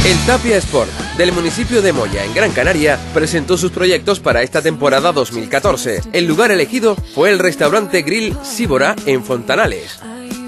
El Tapia Sport, del municipio de Moya, en Gran Canaria, presentó sus proyectos para esta temporada 2014. El lugar elegido fue el restaurante Grill Síbora en Fontanales.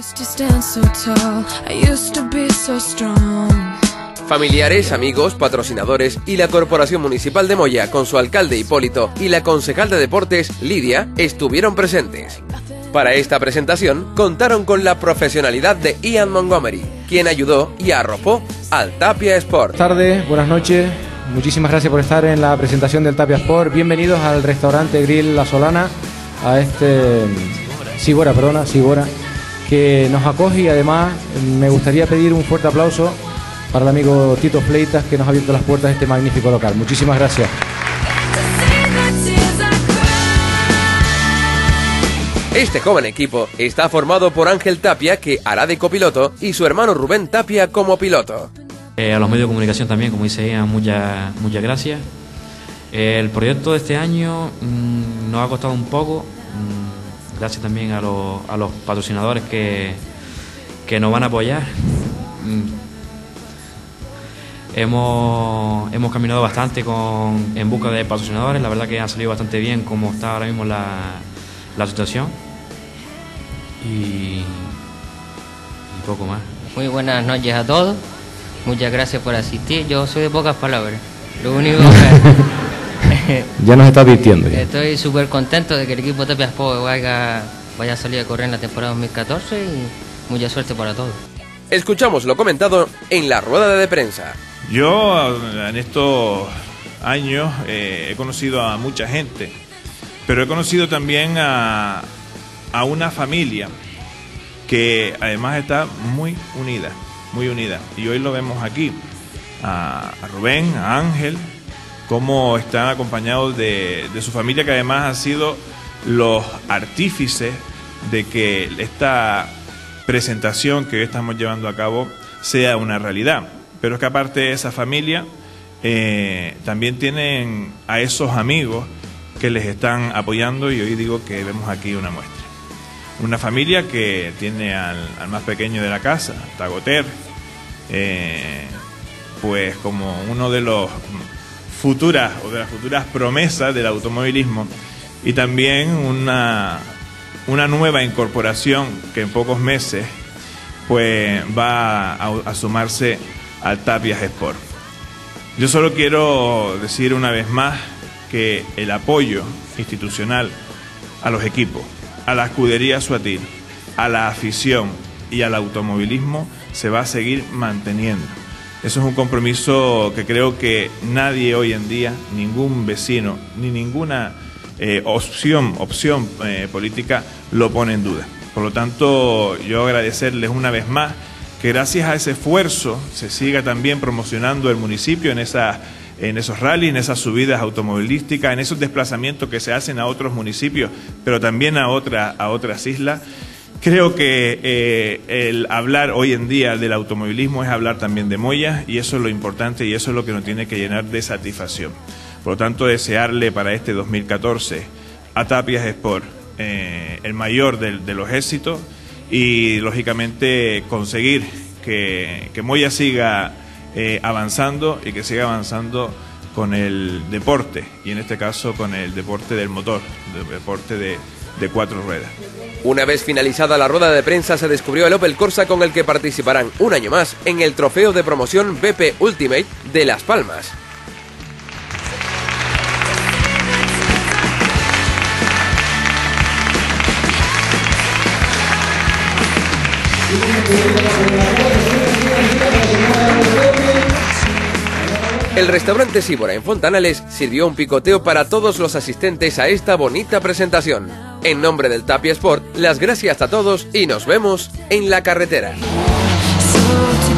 Familiares, amigos, patrocinadores y la Corporación Municipal de Moya, con su alcalde Hipólito y la concejal de deportes Lidia, estuvieron presentes. Para esta presentación contaron con la profesionalidad de Ian Montgomery, quien ayudó y arropó al Tapia Sport. Buenas tardes, buenas noches, muchísimas gracias por estar en la presentación del Tapia Sport. Bienvenidos al restaurante Grill La Solana, a este Síbora, que nos acoge, y además me gustaría pedir un fuerte aplauso para el amigo Tito Fleitas, que nos ha abierto las puertas de este magnífico local. Muchísimas gracias. Este joven equipo está formado por Ángel Tapia, que hará de copiloto, y su hermano Rubén Tapia como piloto. A los medios de comunicación también, como dice ella, muchas gracias. El proyecto de este año nos ha costado un poco, gracias también a los patrocinadores que nos van a apoyar. Hemos caminado bastante en busca de patrocinadores. La verdad que ha salido bastante bien como está ahora mismo la situación, y poco más. Muy buenas noches a todos, muchas gracias por asistir. Yo soy de pocas palabras, lo único que ya nos está advirtiendo. Estoy súper contento de que el equipo Tapia Sport vaya a salir a correr en la temporada 2014, y mucha suerte para todos. Escuchamos lo comentado en la rueda de prensa. Yo en estos años he conocido a mucha gente, pero he conocido también a una familia que además está muy unida. Y hoy lo vemos aquí, a Rubén, a Ángel, cómo están acompañados de su familia, que además han sido los artífices de que esta presentación que hoy estamos llevando a cabo sea una realidad. Pero es que aparte de esa familia, también tienen a esos amigos que les están apoyando, y hoy digo que vemos aquí una muestra. Una familia que tiene al más pequeño de la casa, Tagoter, pues como uno de las futuras promesas del automovilismo, y también una nueva incorporación que en pocos meses pues va a sumarse al Tapia Sport. Yo solo quiero decir una vez más que el apoyo institucional a los equipos, a la escudería Suatil, a la afición y al automovilismo se va a seguir manteniendo. Eso es un compromiso que creo que nadie hoy en día, ningún vecino, ni ninguna opción política lo pone en duda. Por lo tanto, yo agradecerles una vez más que gracias a ese esfuerzo se siga también promocionando el municipio en esos rallies, en esas subidas automovilísticas, en esos desplazamientos que se hacen a otros municipios, pero también a otras islas. Creo que el hablar hoy en día del automovilismo es hablar también de Moya, y eso es lo importante y eso es lo que nos tiene que llenar de satisfacción. Por lo tanto, desearle para este 2014 a Tapia Sport el mayor de los éxitos, y lógicamente conseguir que Moya siga avanzando, y que siga avanzando con el deporte, y en este caso con el deporte del motor, el deporte de 4 ruedas. Una vez finalizada la rueda de prensa, se descubrió el Opel Corsa, con el que participarán un año más en el trofeo de promoción BP Ultimate de Las Palmas. El restaurante Síbora en Fontanales sirvió un picoteo para todos los asistentes a esta bonita presentación. En nombre del Tapia Sport, las gracias a todos y nos vemos en la carretera.